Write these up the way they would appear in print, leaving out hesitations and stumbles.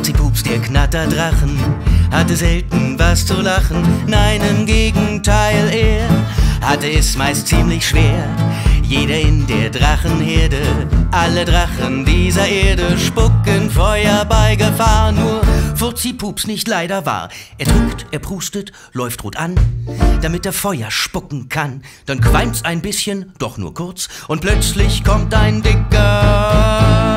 Furzi-Pups, der Knatterdrachen, hatte selten was zu lachen. Nein, im Gegenteil, er hatte es meist ziemlich schwer. Jeder in der Drachenherde, alle Drachen dieser Erde spucken Feuer bei Gefahr. Nur Furzi-Pups nicht leider wahr. Er drückt, er prustet, läuft rot an, damit er Feuer spucken kann. Dann qualmt's ein bisschen, doch nur kurz, und plötzlich kommt ein dicker.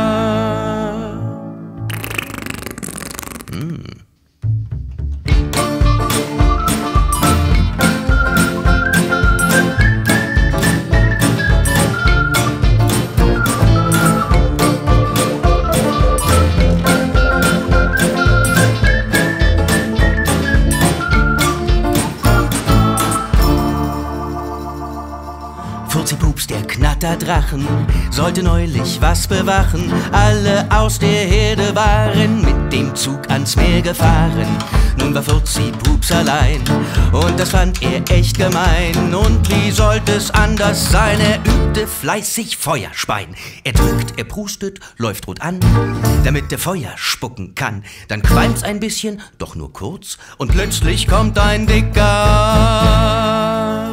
Furzi-Pups, der Knatterdrachen, sollte neulich was bewachen. Alle aus der Herde waren mit dem Zug ans Meer gefahren. Nun war Furzi-Pups allein und das fand er echt gemein. Und wie sollte es anders sein? Er übte fleißig Feuerspeien. Er drückt, er prustet, läuft rot an, damit er Feuer spucken kann. Dann qualmt's ein bisschen, doch nur kurz, und plötzlich kommt ein dicker.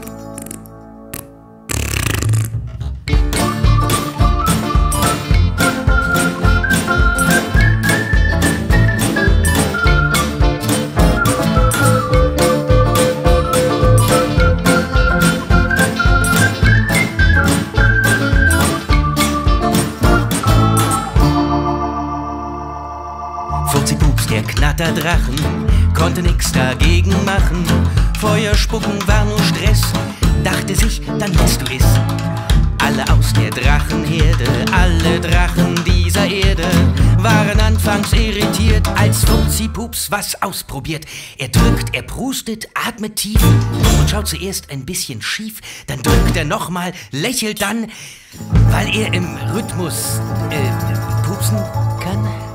Furzi-Pups, der Knatterdrachen, konnte nix dagegen machen. Feuer spucken war nur Stress, dachte sich, dann lässt du es. Alle aus der Drachenherde, alle Drachen dieser Erde, waren anfangs irritiert, als Furzi-Pups was ausprobiert. Er drückt, er prustet, atmet tief und schaut zuerst ein bisschen schief. Dann drückt er nochmal, lächelt dann, weil er im Rhythmus pupsen kann.